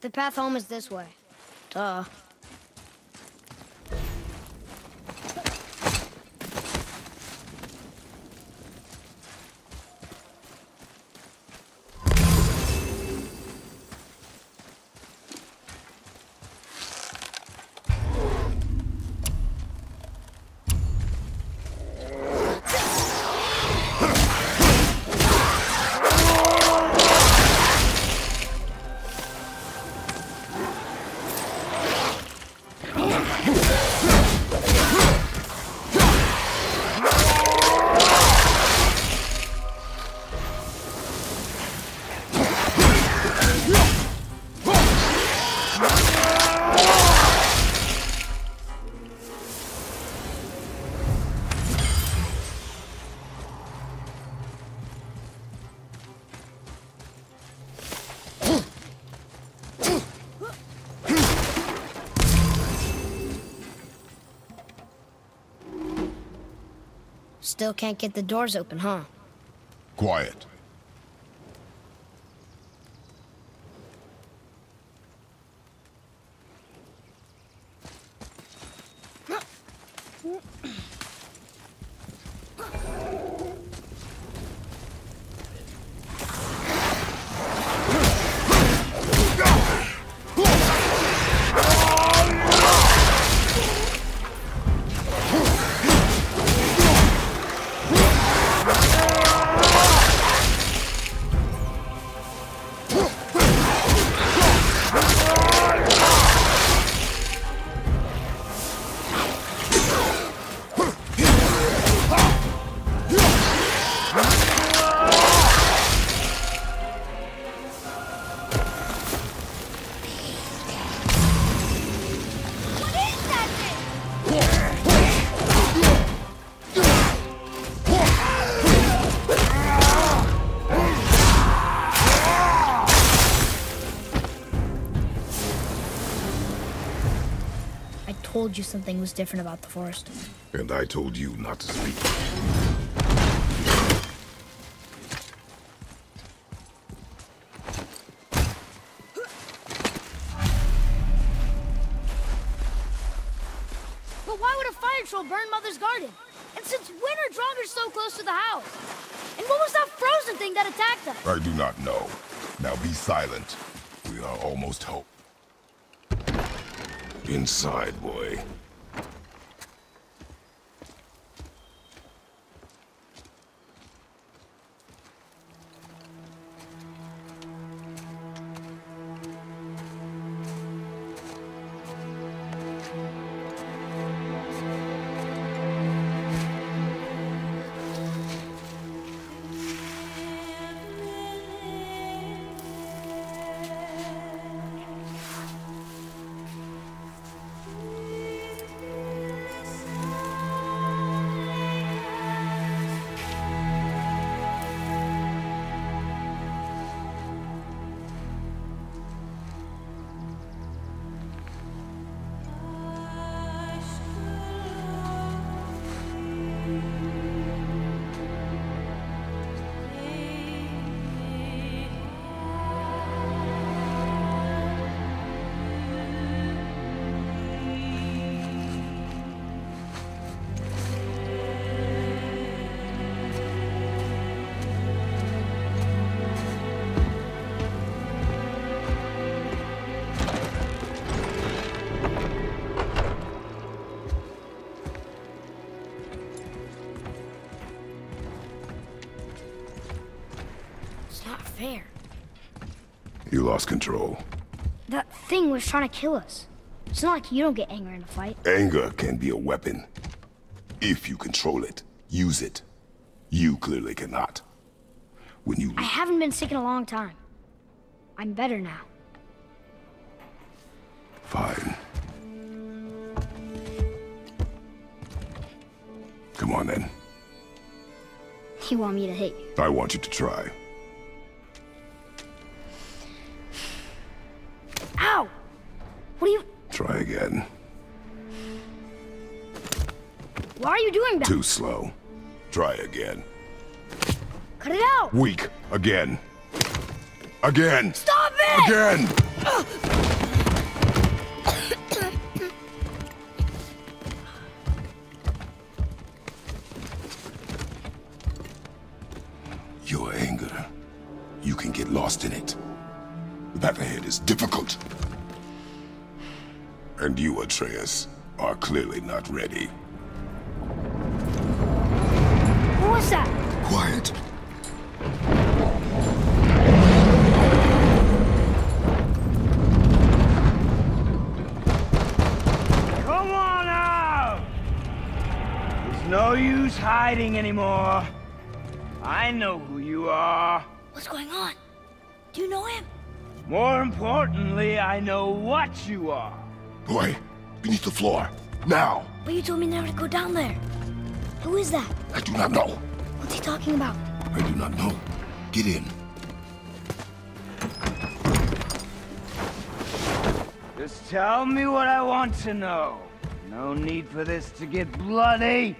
The path home is this way. Duh. Still can't get the doors open, huh? Quiet. I told you something was different about the forest. And I told you not to speak. But why would a fire troll burn Mother's garden? And since when are Draugr so close to the house? And what was that frozen thing that attacked us? I do not know. Now be silent. We are almost home. Inside, boy. Fair. You lost control. That thing was trying to kill us. It's not like you don't get angry in a fight. Anger can be a weapon. If you control it, use it. You clearly cannot. When you... I haven't been sick in a long time. I'm better now. Fine. Come on then. You want me to hit you? I want you to try. Ow! What are you... Try again. Why are you doing that? Too slow. Try again. Cut it out! Weak. Again. Again! Stop it! Again! Your anger, you can get lost in it. The path ahead is difficult. And you, Atreus, are clearly not ready. What was that? Quiet. Come on out! There's no use hiding anymore. I know who you are. What's going on? Do you know him? More importantly, I know what you are. Boy, beneath the floor. Now! But you told me never to go down there. Who is that? I do not know. What's he talking about? I do not know. Get in. Just tell me what I want to know. No need for this to get bloody.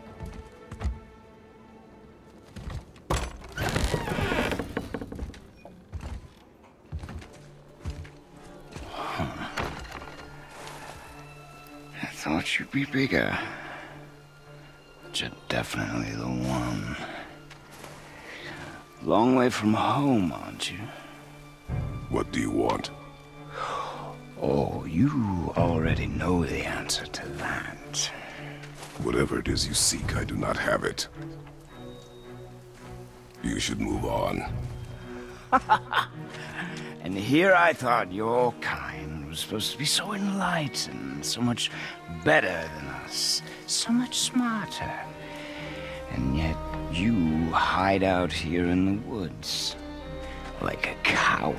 I thought you'd be bigger. But you're definitely the one. Long way from home, aren't you? What do you want? Oh, you already know the answer to that. Whatever it is you seek, I do not have it. You should move on. And here I thought your kind was supposed to be so enlightened, so much better than us, so much smarter. And yet you hide out here in the woods, like a coward.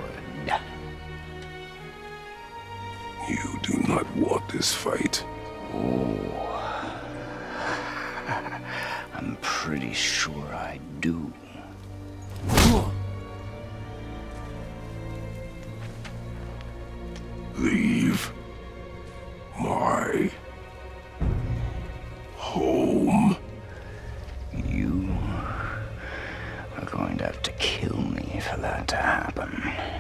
You do not want this fight. Oh, I'm pretty sure I do. Leave my home. You are going to have to kill me for that to happen.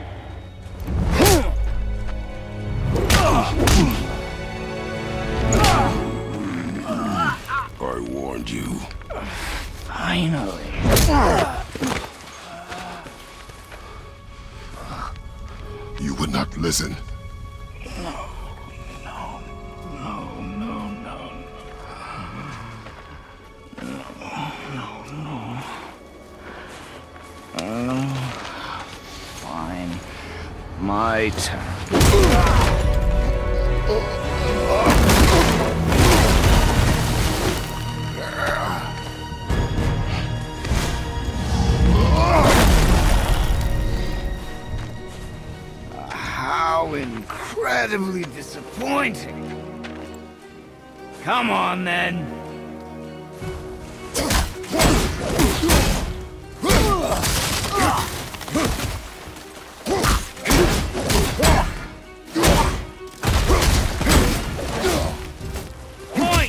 I warned you. Finally. You would not listen. Fine. My turn. How incredibly disappointing. Come on, then. Point!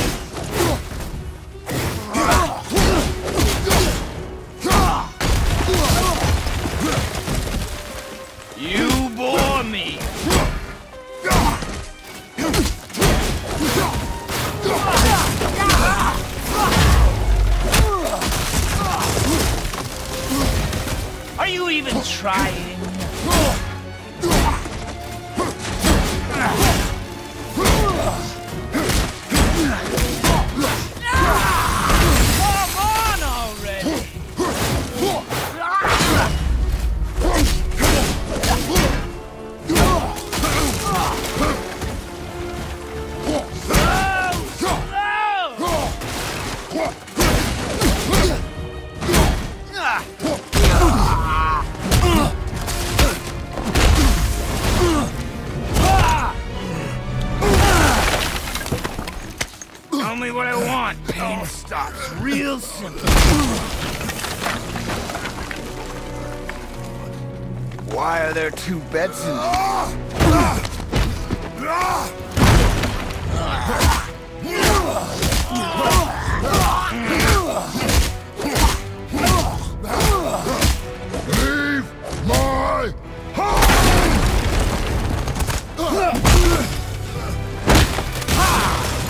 You bore me. Are you even trying? Come on already! Tell me what I want. Pain stops real simple. Why are there two beds in Leave my home!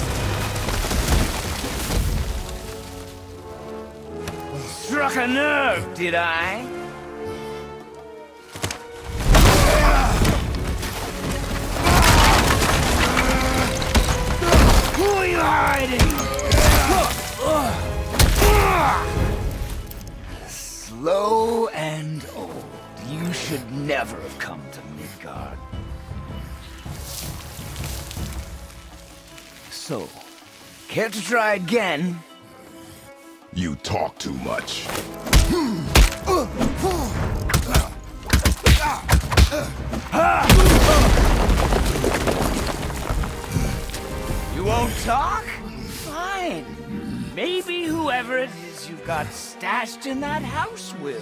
Struck a nerve. nerve, did I? Who are you hiding? Slow and old. You should never have come to Midgard. So, care to try again? You talk too much. You won't talk? Fine. Maybe whoever it is you've got stashed in that house will.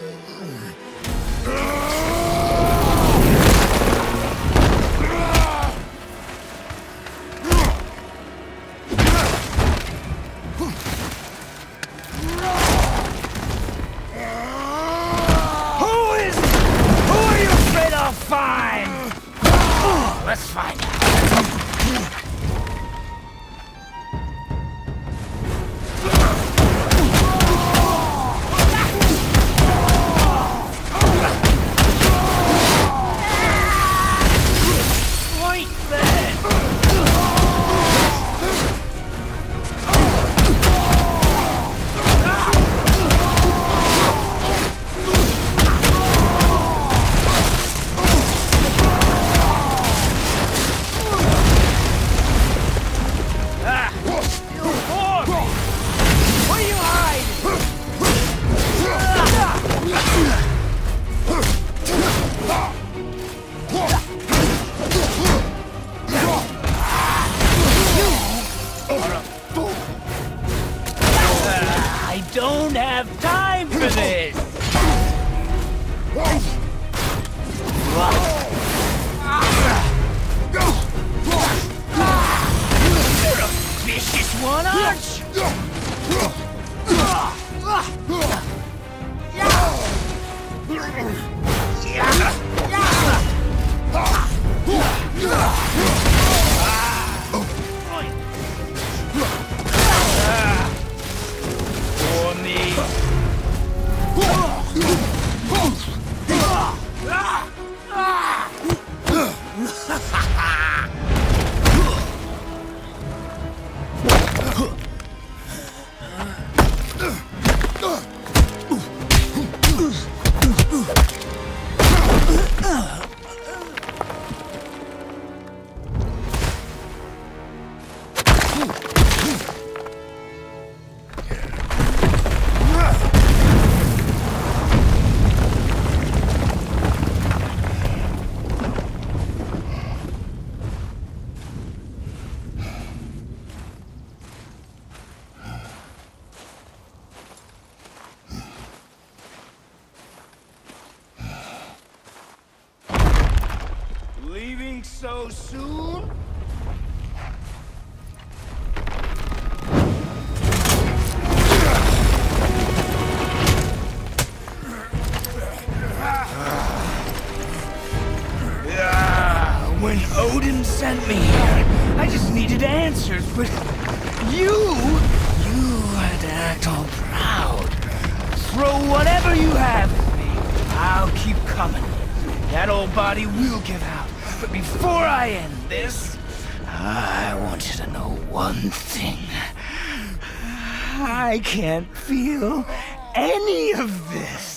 Who are you afraid I'll find? Let's find out. I don't have time for this! You're a vicious one, aren't For me. Leaving so soon? When Odin sent me here, I just needed answers, but you had to act all proud. Throw whatever you have at me. I'll keep coming. That old body will give out. But before I end this, I want you to know one thing. I can't feel any of this.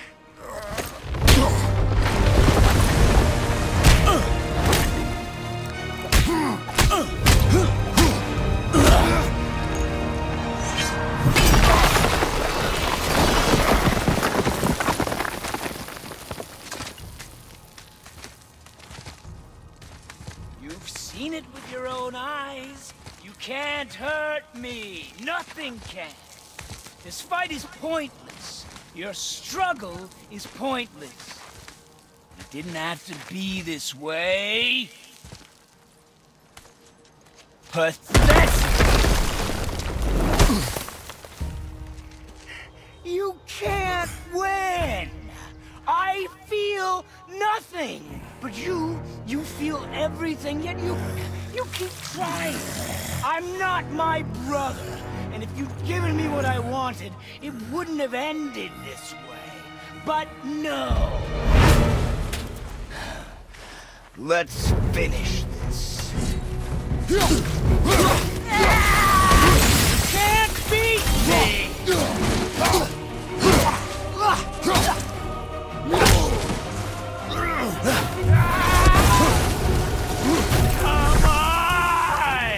You've seen it with your own eyes. You can't hurt me. Nothing can. This fight is pointless. Your struggle is pointless. It didn't have to be this way. Pathetic! You can't win! I feel nothing! But you feel everything, yet you keep trying. I'm not my brother, and if you'd given me what I wanted, it wouldn't have ended this way. but no. Let's finish this. Can't beat me! Come on!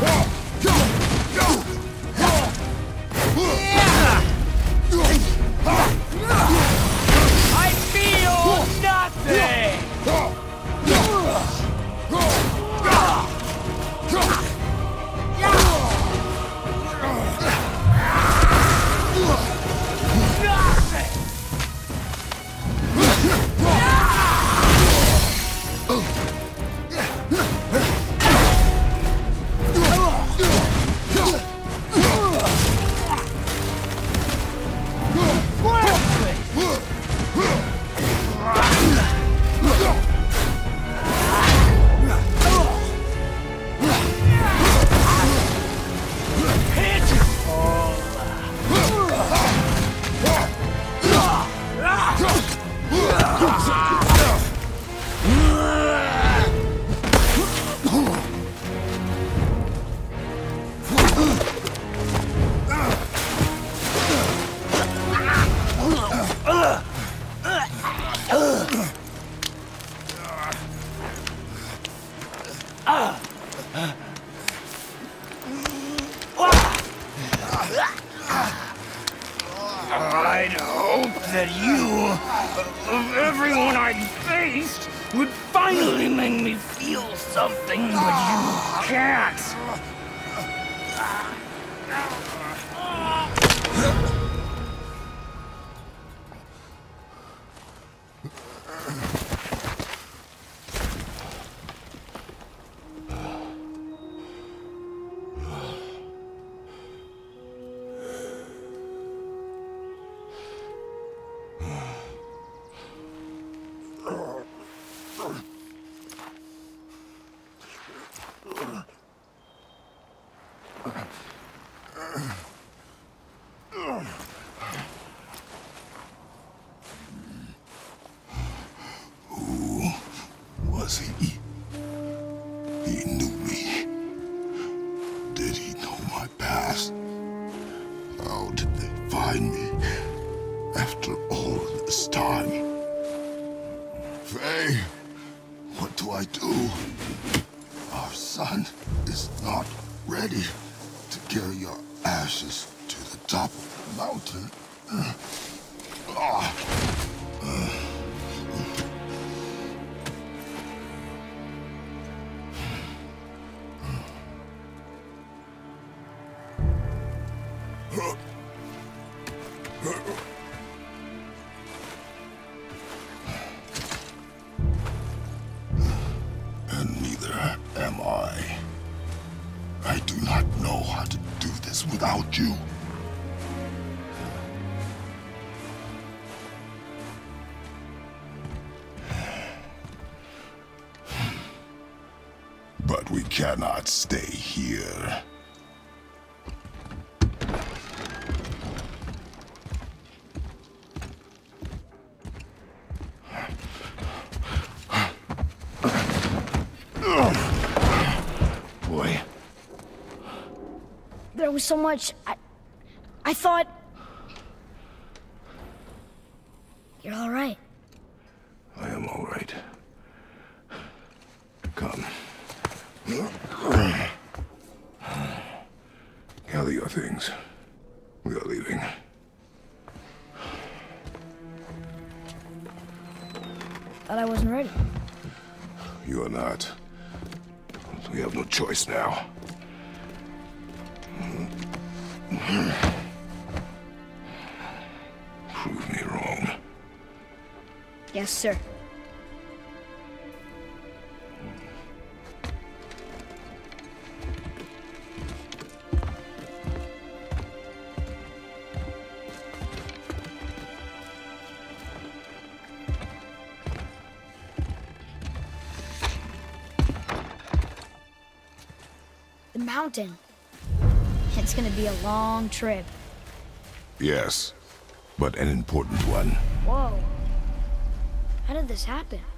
I feel nothing! I'd hope that you, of everyone I'd faced, would finally make me feel something, but you can't. Was he? He knew me. Did he know my past? How did they find me after all this time? Faye, what do I do? Our son is not ready to carry your ashes to the top of the mountain. And neither am I. I do not know how to do this without you. But we cannot stay here. Boy. There was so much. I thought... You're all right. I am all right. Come. Gather your things. We are leaving. Thought I wasn't ready. You are not. We have no choice now. Prove me wrong. Yes, sir. The mountain. It's gonna be a long trip. Yes. but an important one. Whoa. How did this happen?